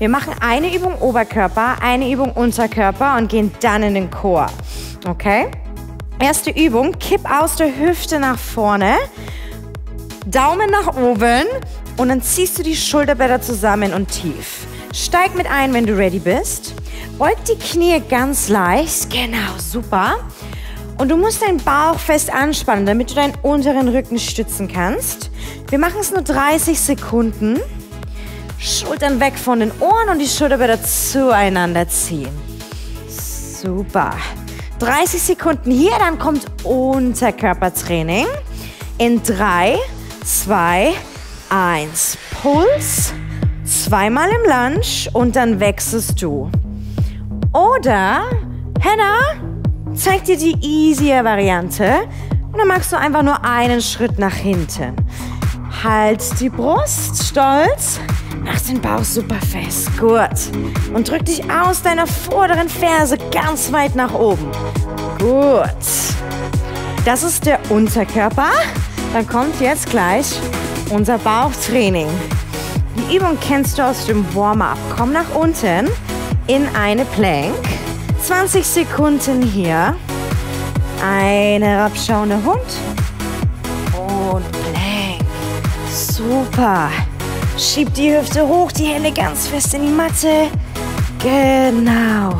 Wir machen eine Übung Oberkörper, eine Übung Unterkörper und gehen dann in den Core. Okay? Erste Übung, kipp aus der Hüfte nach vorne, Daumen nach oben und dann ziehst du die Schulterblätter zusammen und tief. Steig mit ein, wenn du ready bist. Beug die Knie ganz leicht. Genau, super. Und du musst deinen Bauch fest anspannen, damit du deinen unteren Rücken stützen kannst. Wir machen es nur 30 Sekunden. Schultern weg von den Ohren und die Schulterblätter zueinander ziehen. Super. 30 Sekunden hier, dann kommt Unterkörpertraining. In 3, 2, 1. Puls. Zweimal im Lunge und dann wechselst du. Oder Hannah zeigt dir die easier Variante und dann machst du einfach nur einen Schritt nach hinten. Halt die Brust, stolz, mach den Bauch super fest, gut. Und drück dich aus deiner vorderen Ferse ganz weit nach oben. Gut. Das ist der Unterkörper. Dann kommt jetzt gleich unser Bauchtraining. Die Übung kennst du aus dem Warm-up. Komm nach unten in eine Plank. 20 Sekunden hier. Eine herabschauende Hund. Und Plank. Super. Schieb die Hüfte hoch, die Hände ganz fest in die Matte. Genau.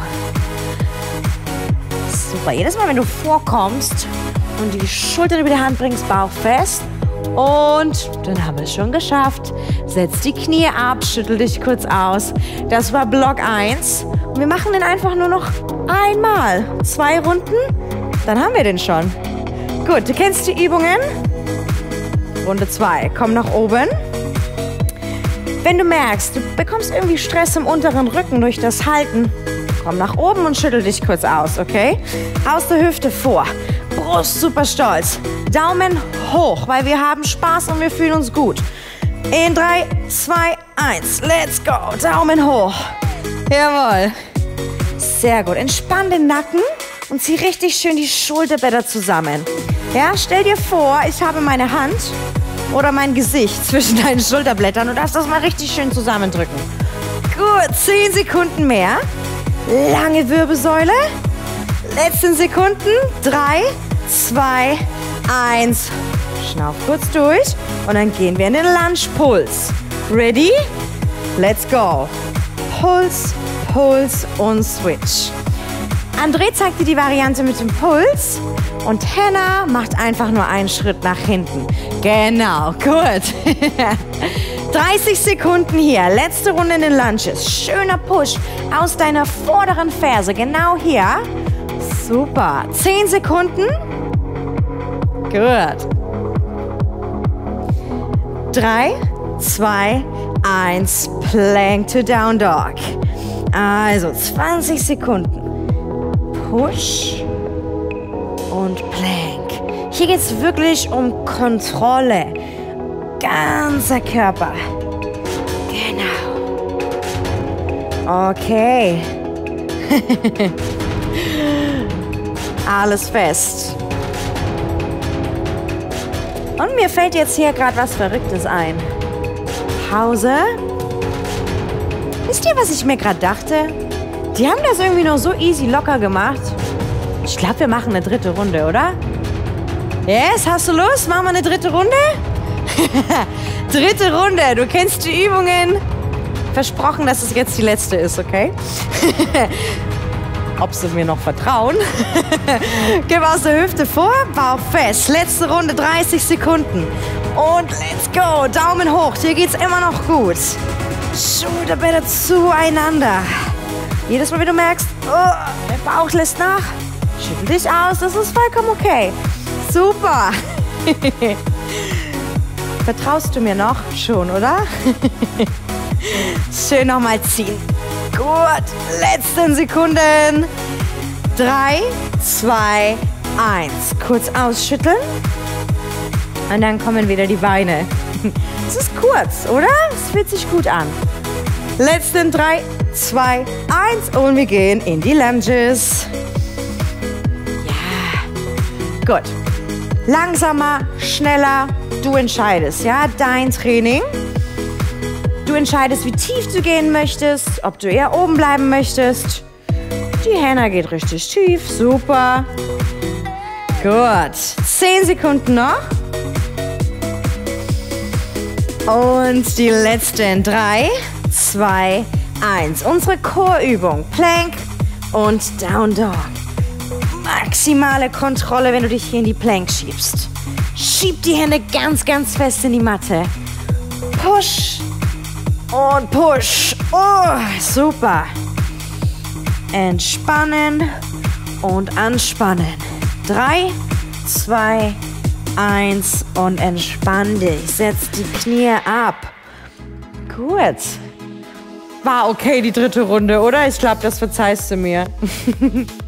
Super. Jedes Mal, wenn du vorkommst und die Schultern über die Hand bringst, Bauch fest. Und dann haben wir es schon geschafft. Setz die Knie ab, schüttel dich kurz aus. Das war Block 1. Und wir machen den einfach nur noch einmal. 2 Runden, dann haben wir den schon. Gut, du kennst die Übungen. Runde 2, komm nach oben. Wenn du merkst, du bekommst irgendwie Stress im unteren Rücken durch das Halten, komm nach oben und schüttel dich kurz aus, okay? Aus der Hüfte vor. Brust super stolz. Daumen hoch, weil wir haben Spaß und wir fühlen uns gut. In 3, 2, 1. Let's go. Daumen hoch. Jawohl. Sehr gut. Entspann den Nacken und zieh richtig schön die Schulterblätter zusammen. Ja, stell dir vor, ich habe meine Hand oder mein Gesicht zwischen deinen Schulterblättern und darfst das mal richtig schön zusammendrücken. Gut, 10 Sekunden mehr. Lange Wirbelsäule. Letzten Sekunden. 3, 2, 1. Schnauf kurz durch und dann gehen wir in den Lunge-Puls. Ready? Let's go. Puls, Puls und Switch. André zeigt dir die Variante mit dem Puls und Hannah macht einfach nur einen Schritt nach hinten. Genau, gut. 30 Sekunden hier. Letzte Runde in den Lunges. Schöner Push aus deiner vorderen Ferse. Genau hier. Super. 10 Sekunden. Gut. 3, 2, 1. Plank to Down Dog. Also 20 Sekunden. Push und Plank. Hier geht es wirklich um Kontrolle. Ganzer Körper. Genau. Okay. Alles fest. Und mir fällt jetzt hier gerade was Verrücktes ein. Pause. Wisst ihr, was ich mir gerade dachte? Die haben das irgendwie noch so easy locker gemacht. Ich glaube, wir machen eine dritte Runde, oder? Yes, hast du Lust? Machen wir eine dritte Runde? Dritte Runde. Du kennst die Übungen. Versprochen, dass es jetzt die letzte ist, okay? Ob sie mir noch vertrauen. Gib aus der Hüfte vor, Bauch fest. Letzte Runde, 30 Sekunden. Und let's go. Daumen hoch. Dir geht's immer noch gut. Schulterblätter zueinander. Jedes Mal, wie du merkst, oh, der Bauch lässt nach, schüttel dich aus. Das ist vollkommen okay. Super. Vertraust du mir noch? Schon, oder? Schön nochmal ziehen. Gut, letzten Sekunden. 3, 2, 1. Kurz ausschütteln. Und dann kommen wieder die Beine. Es ist kurz, oder? Es fühlt sich gut an. Letzten 3, 2, 1. Und wir gehen in die Lunges. Ja. Gut. Langsamer, schneller. Du entscheidest, ja? Dein Training. Du entscheidest, wie tief du gehen möchtest, ob du eher oben bleiben möchtest. Die Hannah geht richtig tief. Super. Gut. 10 Sekunden noch. Und die letzten 3, 2, 1. Unsere Core-Übung. Plank und Down Dog. Maximale Kontrolle, wenn du dich hier in die Plank schiebst. Schieb die Hände ganz, ganz fest in die Matte. Push und push. Oh, super. Entspannen und anspannen. 3, 2, 1 und entspann dich. Setz die Knie ab. Gut. War okay, die dritte Runde, oder? Ich glaube, das verzeihst du mir.